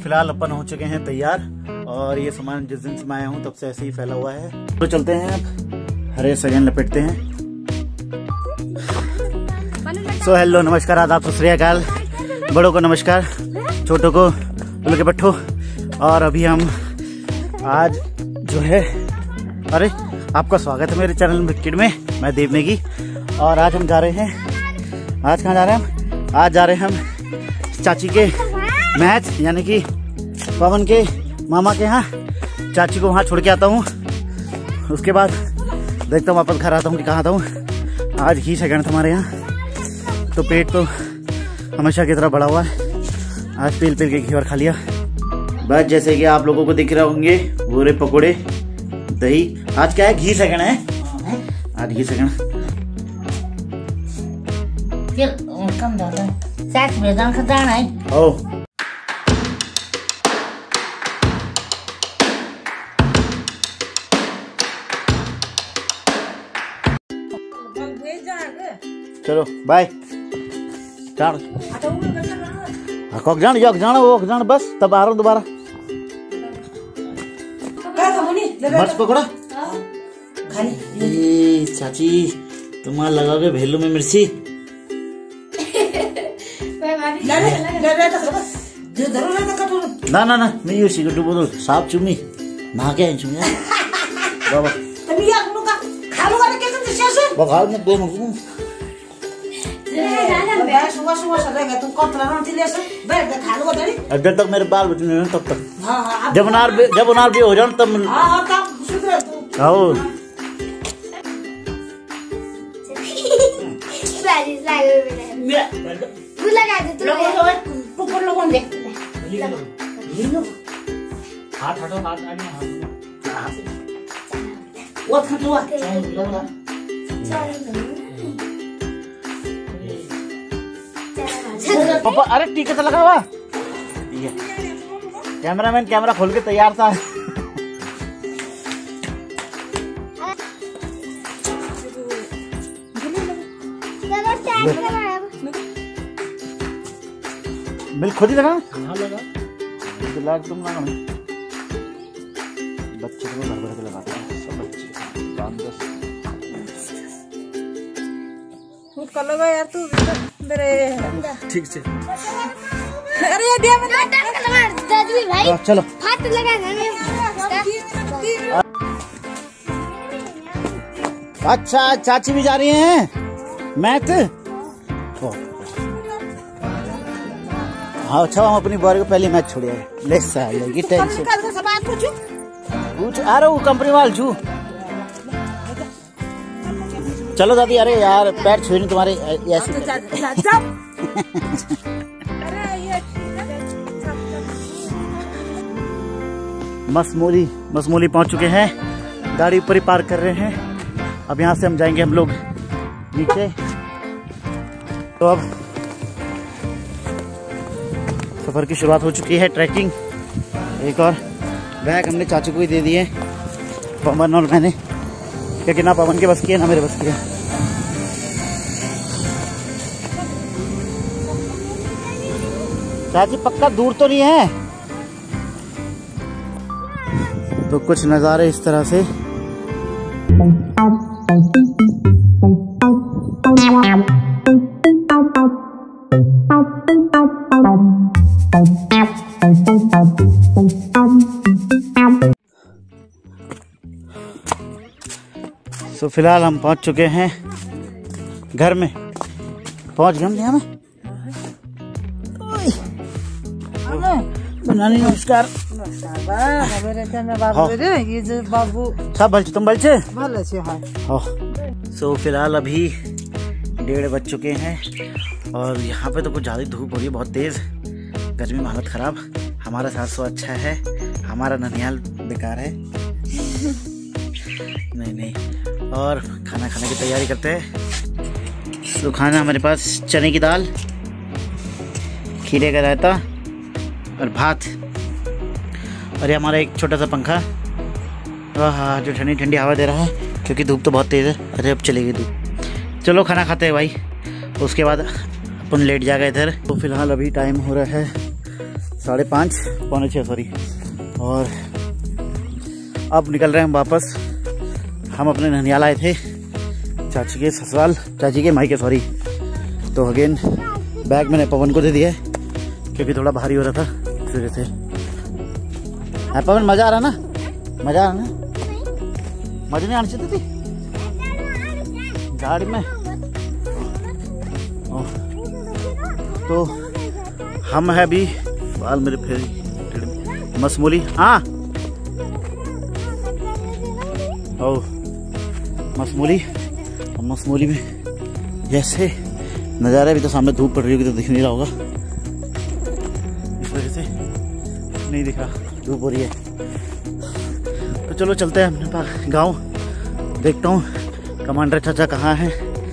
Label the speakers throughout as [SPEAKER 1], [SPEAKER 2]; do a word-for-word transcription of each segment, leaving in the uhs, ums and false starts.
[SPEAKER 1] फिलहाल अपन हो चुके हैं तैयार और ये सामान जिस दिन से मैं आया हूँ तब से ऐसे ही फैला हुआ है। तो चलते हैं अब हरे सगन लपेटते हैं। सो हेलो नमस्कार आदाब सत श्री अकाल, बड़ों को नमस्कार, छोटों को बोलो के पट्ठो। और अभी हम आज जो है, अरे आपका स्वागत है मेरे चैनल विकेट में, मैं देव नेगी। और आज हम जा रहे हैं, आज कहाँ जा रहे हैं हम? आज जा रहे हैं हम चाची के मैच यानी कि पवन के मामा के यहाँ। चाची को वहाँ छोड़ के आता हूँ, उसके बाद देखता हूँ वापस घर आता हूँ कि कहाँ आता हूँ। आज घी सेकंड था हमारे यहाँ, तो पेट तो हमेशा की तरह बड़ा हुआ है। आज पील पील के घी और खा लिया। बस जैसे कि आप लोगों को दिख रहे होंगे भूरे पकोड़े दही। आज क्या है, घी सेकंड है, आज घी सेकंड
[SPEAKER 2] कम दादा साथ में जान खदाना है।
[SPEAKER 1] ओ चलो बाय। जान कौक जान योग जान वो जान बस तब आ रहा हूँ दोबारा। मर्च पकड़ा ए चाची तुम्हारा लगाओगे भेलू में मिर्ची। ना ना ना मैं ये सिगरेट बोतल साफ चुमी ना क्या चुमी बाबा बगाल में दो मुझे
[SPEAKER 2] सुबह सुबह सदैगा तू कतरा ना थी लेसे बैठ के खा लो दड़ी।
[SPEAKER 1] जब तक मेरे बाल बचने हैं तब तक। हाँ जब नार जब नार भी हो जाए तब।
[SPEAKER 2] हाँ तब सुधर तू।
[SPEAKER 1] आओ
[SPEAKER 2] लगा दे तू लोगों ऊपर लोगों ने
[SPEAKER 1] हाथ हटो हाथ आगे हाथ
[SPEAKER 2] वो खटुआ
[SPEAKER 1] पापा। अरे टीका तो लगा हुआ, कैमरामैन कैमरा खोल के तैयार था। बिल खुद ही लगा लगा तुम लगा बच्चे को घर भर के लगाते हैं सब बच्चे।
[SPEAKER 3] कर लो यार तू मेरे
[SPEAKER 1] ठीक से।
[SPEAKER 3] अरे ये दिया मैंने
[SPEAKER 2] दादी भाई
[SPEAKER 1] चलो
[SPEAKER 2] हाथ लगा ना।
[SPEAKER 1] अच्छा चाची भी जा रही हैं मैथ। हाँ अच्छा हम अपनी बारी को पहले मैच छोड़िए ले सालेगी टेंशन पूछ आ रहा हूँ कंपनी वाल छू। चलो दादी। अरे यार पैर छुए नहीं तुम्हारे ऐसे। मसमोली मसमोली पहुंच चुके हैं, गाड़ी ऊपर ही पार्क कर रहे हैं। अब यहाँ से हम जाएंगे हम लोग नीचे। तो अब सफर की शुरुआत हो चुकी है, ट्रैकिंग। एक और बैग हमने चाचू को ही दे दिए, पवन और मैंने, क्योंकि ना पवन के बस की है ना मेरे बस की है। चाची पक्का दूर तो नहीं है। तो कुछ नज़ारे इस तरह से। तो फिलहाल हम पहुंच चुके हैं घर में, पहुंच गए हम यहाँ में। नानी नमस्कार।
[SPEAKER 3] बाबू
[SPEAKER 1] सब भल तुम भल
[SPEAKER 3] भले से है।
[SPEAKER 1] सो फिलहाल अभी डेढ़ बज चुके हैं और यहाँ पे तो कुछ ज़्यादा धूप हो रही है, बहुत तेज़ गर्मी में हालत ख़राब। हमारा सात सौ अच्छा है, हमारा ननिहाल बेकार है। नहीं नहीं। और खाना खाने की तैयारी करते हैं। तो खाना हमारे पास चने की दाल, खीरे का रायता और भात। और ये हमारा एक छोटा सा पंखा, हाँ जो ठंडी ठंडी हवा दे रहा है, क्योंकि धूप तो बहुत तेज़ है। अरे अब चलेगी धूप। चलो खाना खाते हैं भाई, उसके बाद अपन लेट जाएगा इधर। तो फिलहाल अभी टाइम हो रहा है साढ़े पाँच पौने छः सॉरी। और अब निकल रहे हैं हम वापस। हम अपने ननियाल आए थे, चाची के ससुराल, चाची के मायके सॉरी। तो अगेन बैग मैंने पवन को दे दिया है क्योंकि थोड़ा भारी हो रहा था इस वजह से। है पवन, मजा आ रहा ना? मजा आ रहा ना? मजा नहीं आना चाहिए थी गाड़ी में। ओह, तो हम है अभी बाल मेरे फिर मसमूली। हाँ ओह मसमूली। मसमूली में जैसे नज़ारा, भी तो सामने धूप पड़ रही होगी तो दिख नहीं रहा होगा, इस वजह से नहीं दिख रहा, धूप हो रही है। तो चलो चलते हैं अपने पास गाँव, देखता हूँ कमांडर चाचा कहाँ हैं,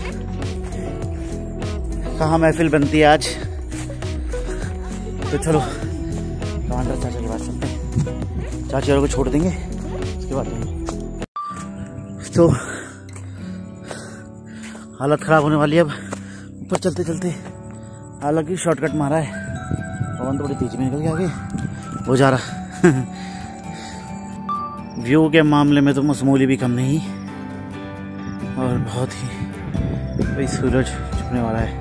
[SPEAKER 1] कहाँ महफिल बनती है आज। तो चलो कमांडर चाचा के पास चलते हैं, चाची वालों को छोड़ देंगे उसके बाद। तो हालत ख़राब होने वाली है अब ऊपर चलते चलते। हालांकि शॉर्टकट मारा है, पवन थोड़ी तेज में निकल गया आगे, हो जा रहा। व्यू के मामले में तो मसमूली भी कम नहीं, और बहुत ही भाई सूरज छुपने वाला है।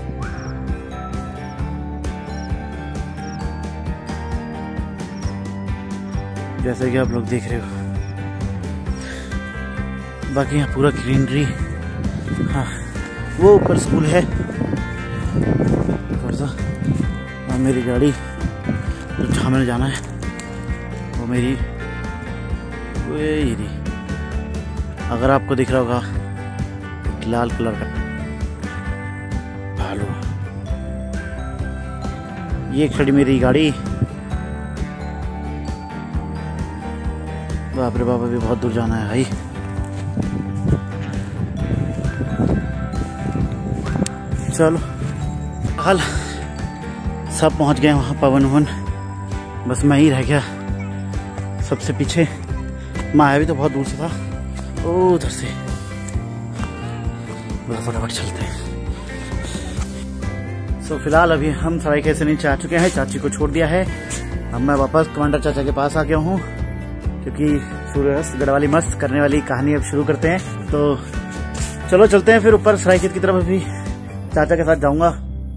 [SPEAKER 1] जैसे कि आप लोग देख रहे हो, बाकी यहाँ पूरा ग्रीनरी। हाँ वो ऊपर स्कूल है, और मेरी गाड़ी जो जहाँ मैंने जाना है वो मेरी वो यही। अगर आपको दिख रहा होगा लाल कलर का भालू, ये खड़ी मेरी गाड़ी। बाप रे बाप, अभी बहुत दूर जाना है भाई। चलो हाल सब पहुंच गए वहाँ पवन वन, बस मैं ही रह गया सबसे पीछे। माया भी तो बहुत दूर से था, ओ उधर से। फटाफट चलते हैं। सो फिलहाल अभी हम सरायखेत से नीचे आ चुके हैं, चाची को छोड़ दिया है। अब मैं वापस कमांडर चाचा के पास आ गया हूँ क्योंकि सूर्यास्त गढ़वाली मस्त करने वाली कहानी अब शुरू करते हैं। तो चलो चलते हैं फिर ऊपर सरायखेत की तरफ। अभी चाचा के साथ जाऊंगा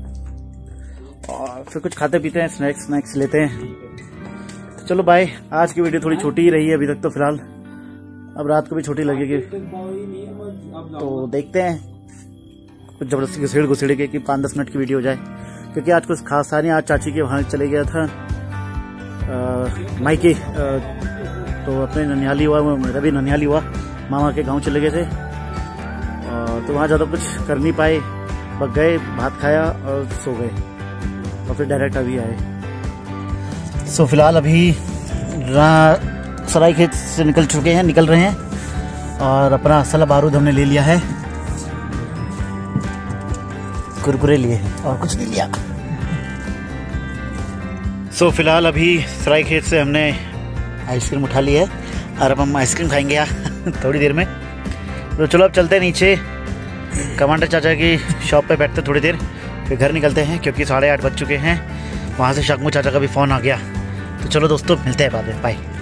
[SPEAKER 1] और फिर कुछ खाते पीते हैं, स्नैक्स स्नैक्स लेते हैं। तो चलो बाय। आज की वीडियो थोड़ी छोटी ही रही है अभी तक तो फिलहाल, अब रात को भी छोटी लगेगी तो देखते हैं कुछ जबरदस्ती घुसेड़ घुसेड़ के कि पाँच दस मिनट की वीडियो हो जाए, क्योंकि आज कुछ खास था नहीं। आज चाची के वहाँ चले गया था मायके, तो अपने ननिहाली हुआ, मेरा भी ननिहाली हुआ, मामा के गाँव चले गए थे। आ, तो वहाँ ज़्यादा कुछ कर नहीं पाए, बस गए, भात खाया और सो गए, और फिर डायरेक्ट अभी आए। सो फिलहाल अभी सरायखेत से निकल चुके हैं, निकल रहे हैं, और अपना असला बारूद हमने ले लिया है, कुरकुरे लिए और कुछ नहीं लिया। सो फिलहाल अभी सरायखेत से हमने आइसक्रीम उठा ली है और अब हम आइसक्रीम खाएंगे यार थोड़ी देर में। तो चलो अब चलते हैं नीचे, कमांडर चाचा की शॉप पे बैठते थोड़ी देर, फिर घर निकलते हैं क्योंकि साढ़े आठ बज चुके हैं। वहाँ से शगमू चाचा का भी फ़ोन आ गया। तो चलो दोस्तों मिलते हैं बाद में, बाय।